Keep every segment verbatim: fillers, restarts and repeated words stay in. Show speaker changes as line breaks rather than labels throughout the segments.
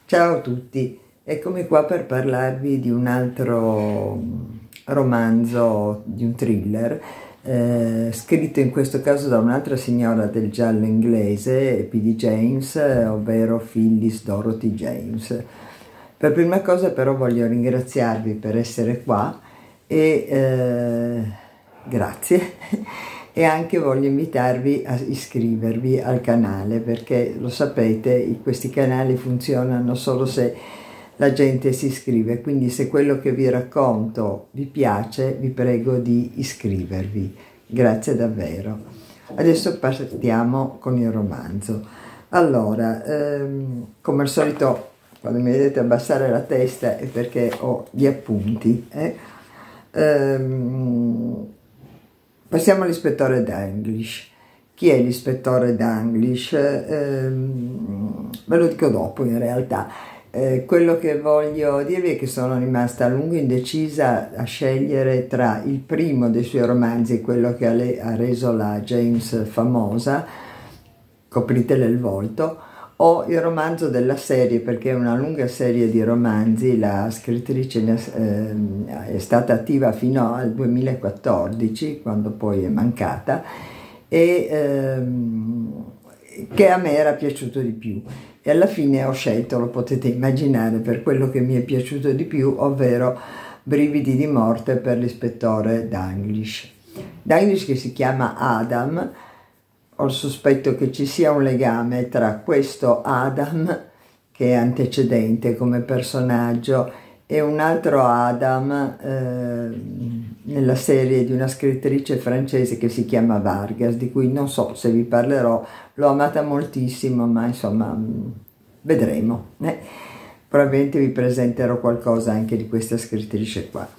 Ciao a tutti, eccomi qua per parlarvi di un altro romanzo, di un thriller, eh, scritto in questo caso da un'altra signora del giallo inglese, P D James, ovvero Phyllis Dorothy James. Per prima cosa però voglio ringraziarvi per essere qua e eh, grazie. E anche voglio invitarvi a iscrivervi al canale, perché lo sapete, questi canali funzionano solo se la gente si iscrive, quindi se quello che vi racconto vi piace vi prego di iscrivervi, grazie davvero. Adesso partiamo con il romanzo. Allora, ehm, come al solito quando mi vedete abbassare la testa è perché ho gli appunti, eh? ehm, Passiamo all'ispettore Dalglish. Chi è l'ispettore Dalglish? Eh, ve lo dico dopo in realtà. Eh, quello che voglio dirvi è che sono rimasta a lungo indecisa a scegliere tra il primo dei suoi romanzi, quello che ha, ha reso la James famosa, Copritele il volto, o il romanzo della serie, perché è una lunga serie di romanzi. La scrittrice eh, è stata attiva fino al duemilaquattordici, quando poi è mancata, e ehm, che a me era piaciuto di più. E alla fine ho scelto, lo potete immaginare, per quello che mi è piaciuto di più, ovvero Brividi di morte per l'ispettore Dalglish. Dalglish, che si chiama Adam. Ho il sospetto che ci sia un legame tra questo Adam, che è antecedente come personaggio, e un altro Adam eh, nella serie di una scrittrice francese che si chiama Vargas, di cui non so se vi parlerò, l'ho amata moltissimo, ma insomma vedremo. Eh? Probabilmente vi presenterò qualcosa anche di questa scrittrice qua.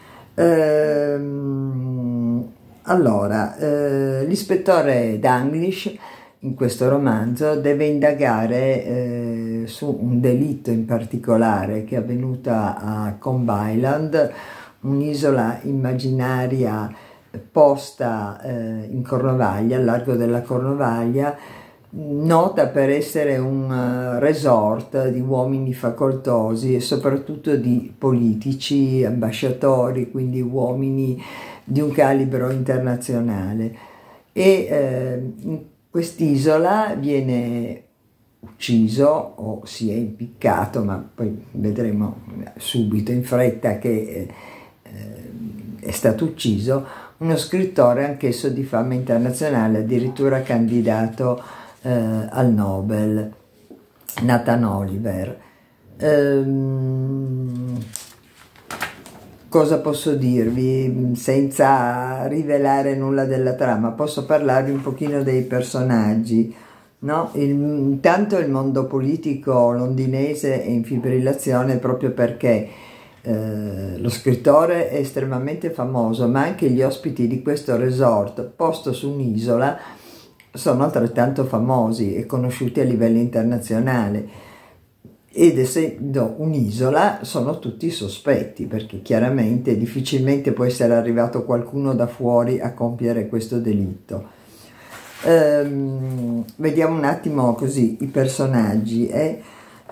Ehm... Allora, eh, l'ispettore Dalglish in questo romanzo deve indagare eh, su un delitto in particolare che è avvenuto a Combe Island, un'isola immaginaria posta eh, in Cornovaglia, al largo della Cornovaglia, nota per essere un uh, resort di uomini facoltosi e soprattutto di politici, ambasciatori, quindi uomini di un calibro internazionale. E eh, in quest'isola viene ucciso o si è impiccato, ma poi vedremo subito in fretta che eh, è stato ucciso, uno scrittore anch'esso di fama internazionale, addirittura candidato eh, al Nobel, Nathan Oliver. Ehm, Cosa posso dirvi senza rivelare nulla della trama? Posso parlarvi un pochino dei personaggi, no? Il, intanto il mondo politico londinese è in fibrillazione proprio perché eh, lo scrittore è estremamente famoso, ma anche gli ospiti di questo resort posto su un'isola sono altrettanto famosi e conosciuti a livello internazionale. Ed essendo un'isola sono tutti sospetti, perché chiaramente difficilmente può essere arrivato qualcuno da fuori a compiere questo delitto. Ehm, vediamo un attimo così i personaggi. Eh?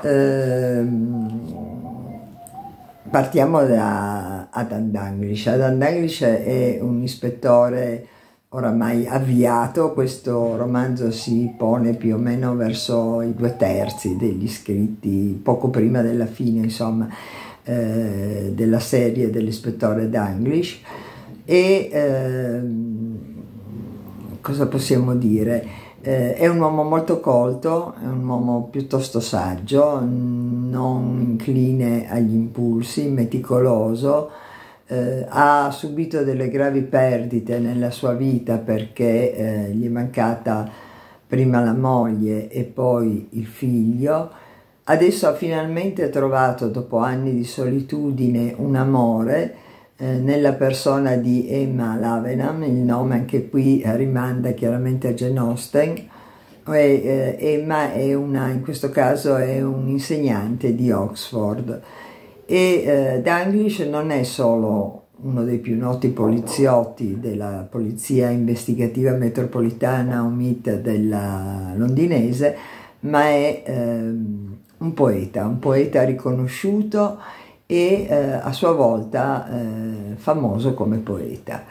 Ehm, partiamo da Adam Dalglish. Adam Dalglish è un ispettore oramai avviato. Questo romanzo si pone più o meno verso i due terzi degli iscritti, poco prima della fine, insomma, eh, della serie dell'ispettore Dalglish. E eh, cosa possiamo dire? Eh, è un uomo molto colto, è un uomo piuttosto saggio, non incline agli impulsi, meticoloso. Eh, ha subito delle gravi perdite nella sua vita perché eh, gli è mancata prima la moglie e poi il figlio. Adesso ha finalmente trovato, dopo anni di solitudine, un amore eh, nella persona di Emma Lavenham. Il nome anche qui rimanda chiaramente a Jane Austen. E, eh, Emma è una, in questo caso è un insegnante di Oxford. E eh, Dalglish non è solo uno dei più noti poliziotti della polizia investigativa metropolitana, O M I T, della londinese, ma è eh, un poeta, un poeta riconosciuto e eh, a sua volta eh, famoso come poeta.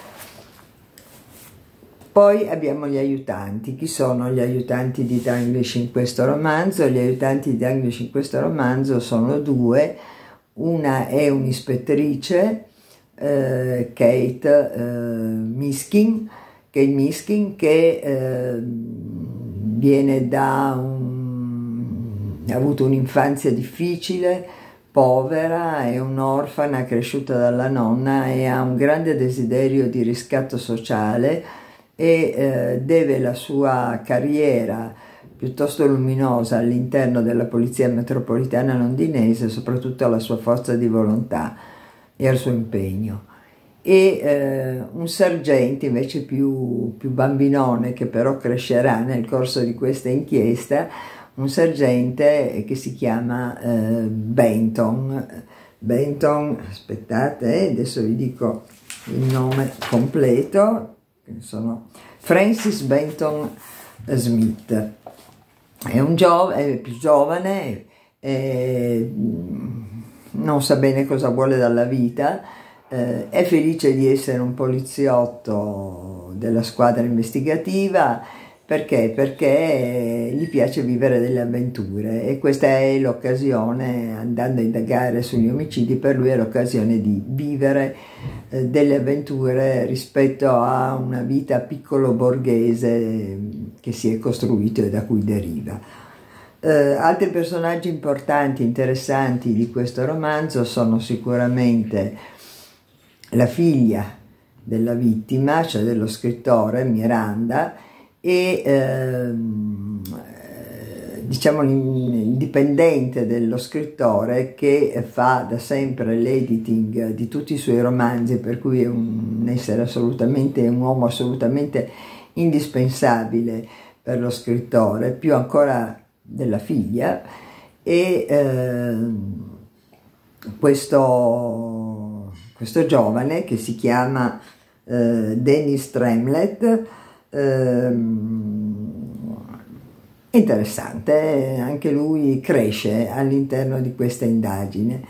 Poi abbiamo gli aiutanti. Chi sono gli aiutanti di Dalglish in questo romanzo? Gli aiutanti di Dalglish in questo romanzo sono due. Una è un'ispettrice, eh, Kate eh, Miskin, Kate Miskin, che eh, viene da un... ha avuto un'infanzia difficile, povera, è un'orfana cresciuta dalla nonna e ha un grande desiderio di riscatto sociale e eh, deve la sua carriera piuttosto luminosa all'interno della polizia metropolitana londinese soprattutto alla sua forza di volontà e al suo impegno. E eh, un sergente invece più, più bambinone, che però crescerà nel corso di questa inchiesta, un sergente che si chiama eh, Benton. Benton, aspettate, adesso vi dico il nome completo, sono Francis Benton Smith. È un giovane, è più giovane, eh, non sa bene cosa vuole dalla vita, eh, è felice di essere un poliziotto della squadra investigativa. Perché? Perché gli piace vivere delle avventure e questa è l'occasione, andando a indagare sugli omicidi, per lui è l'occasione di vivere eh, delle avventure rispetto a una vita piccolo borghese che si è costruito e da cui deriva. Eh, altri personaggi importanti, interessanti di questo romanzo sono sicuramente la figlia della vittima, cioè dello scrittore, Miranda, e ehm, diciamo il dipendente dello scrittore che fa da sempre l'editing di tutti i suoi romanzi, per cui è un essere assolutamente, un uomo assolutamente indispensabile per lo scrittore, più ancora della figlia. E ehm, questo, questo giovane, che si chiama eh, Dennis Tremlett, interessante, anche lui cresce all'interno di questa indagine.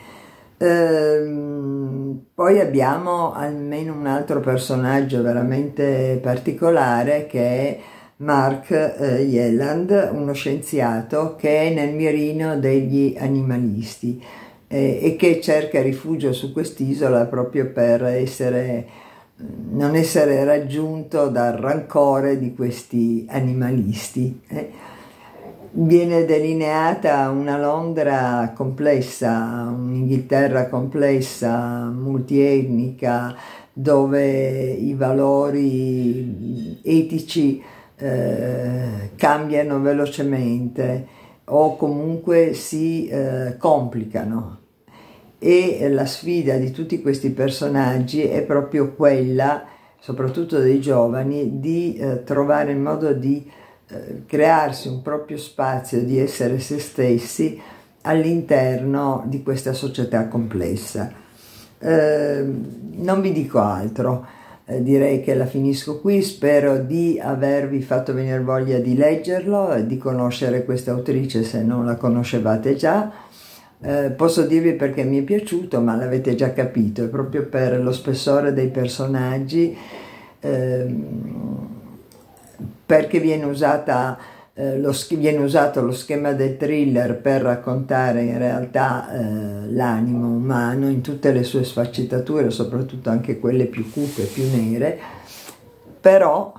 Ehm, poi abbiamo almeno un altro personaggio veramente particolare, che è Mark eh, Yelland, uno scienziato che è nel mirino degli animalisti eh, e che cerca rifugio su quest'isola proprio per essere non essere raggiunto dal rancore di questi animalisti. Eh. Viene delineata una Londra complessa, un'Inghilterra complessa, multietnica, dove i valori etici eh, cambiano velocemente o comunque si eh, complicano. E la sfida di tutti questi personaggi è proprio quella, soprattutto dei giovani, di eh, trovare il modo di eh, crearsi un proprio spazio, di essere se stessi all'interno di questa società complessa. Eh, non vi dico altro, eh, direi che la finisco qui. Spero di avervi fatto venire voglia di leggerlo e di conoscere questa autrice se non la conoscevate già. Eh, posso dirvi perché mi è piaciuto, ma l'avete già capito, è proprio per lo spessore dei personaggi, ehm, perché viene, usata, eh, lo, viene usato lo schema del thriller per raccontare in realtà eh, l'animo umano in tutte le sue sfaccettature, soprattutto anche quelle più cupe, più nere, però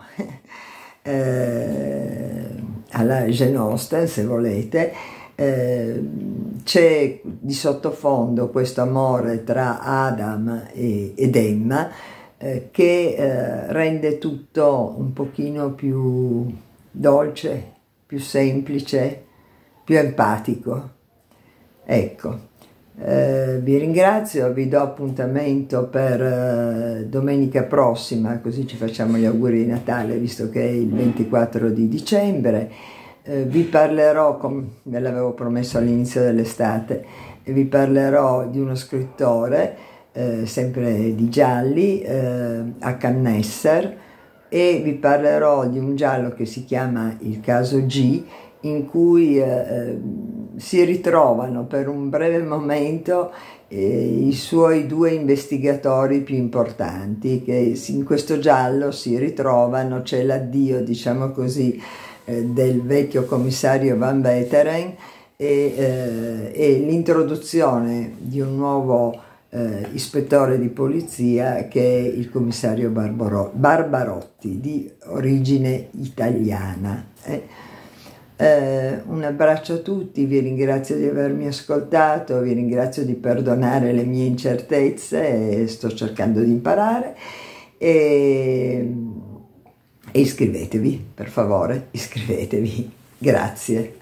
eh, alla Jane Austen, se volete, Eh, c'è di sottofondo questo amore tra Adam e, ed Emma eh, che eh, rende tutto un pochino più dolce, più semplice, più empatico. Ecco, eh, vi ringrazio, vi do appuntamento per eh, domenica prossima, così ci facciamo gli auguri di Natale, visto che è il ventiquattro di dicembre. Eh, vi parlerò, come ve l'avevo promesso all'inizio dell'estate, vi parlerò di uno scrittore, eh, sempre di gialli, eh, H. Nesser, e vi parlerò di un giallo che si chiama Il caso G, in cui eh, si ritrovano per un breve momento eh, i suoi due investigatori più importanti, che in questo giallo si ritrovano. C'è l'addio, diciamo così, eh, del vecchio commissario Van Veteren e, eh, e l'introduzione di un nuovo eh, ispettore di polizia, che è il commissario Barbaro Barbarotti, di origine italiana. Eh. Eh, un abbraccio a tutti, vi ringrazio di avermi ascoltato, vi ringrazio di perdonare le mie incertezze, sto cercando di imparare, e, e iscrivetevi, per favore, iscrivetevi, grazie.